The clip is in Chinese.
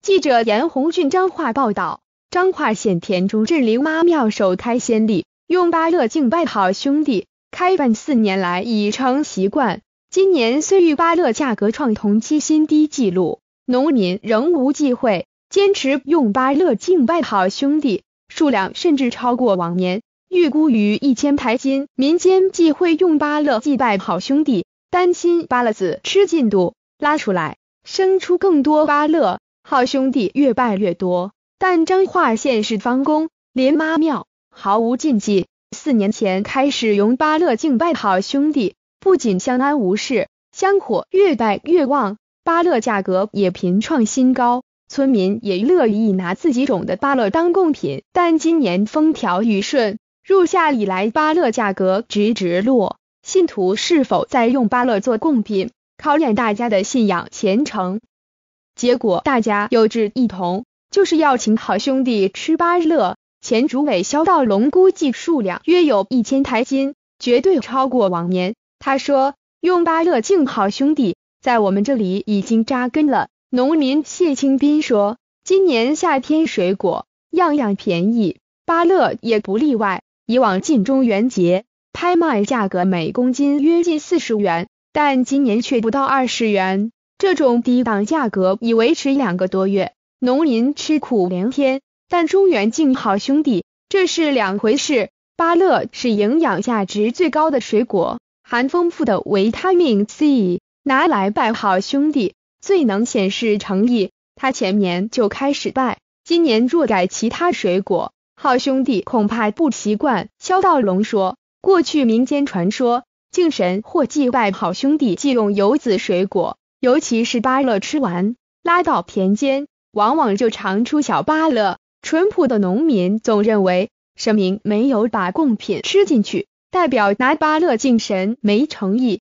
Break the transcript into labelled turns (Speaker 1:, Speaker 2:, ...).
Speaker 1: 记者严红俊彰化报道，彰化县田中镇灵妈庙首开先例，用芭乐敬拜好兄弟，开办4年来已成习惯。今年虽遇芭乐价格创同期新低纪录，农民仍无忌讳，坚持用芭乐敬拜好兄弟，数量甚至超过往年，预估逾1000台斤。民间忌讳用芭乐祭拜好兄弟，担心芭乐籽吃进肚，拉出来，生出更多芭乐，好兄弟越拜越多。但彰化县市方宫灵妈庙毫无禁忌，4年前开始用芭乐敬拜好兄弟，不仅相安无事，香火越拜越旺，芭乐价格也频创新高，村民也乐意拿自己种的芭乐当贡品。但今年风调雨顺，入夏以来芭乐价格直落，信徒是否再用芭乐做贡品，考验大家的信仰虔诚。结果大家有志一同，就是要请好兄弟吃芭乐。前主委肖道龙估计数量约有1000台斤，绝对超过往年。他说，用芭乐敬好兄弟，在我们这里已经扎根了。农民谢清斌说，今年夏天水果样样便宜，芭乐也不例外。以往近中元节拍卖价格每公斤约近40元，但今年却不到20元，这种低档价格已维持2个多月，农民吃苦连天。但中原敬好兄弟，这是两回事。芭乐是营养价值最高的水果，含丰富的维他命 C， 拿来拜好兄弟最能显示诚意。他前年就开始拜，今年若改其他水果，好兄弟恐怕不习惯。肖道龙说，过去民间传说敬神或祭拜好兄弟忌用有籽水果，尤其是芭乐，吃完拉到田间往往就长出小芭乐。淳朴的农民总认为神明没有把贡品吃进去，代表拿芭乐敬神没诚意。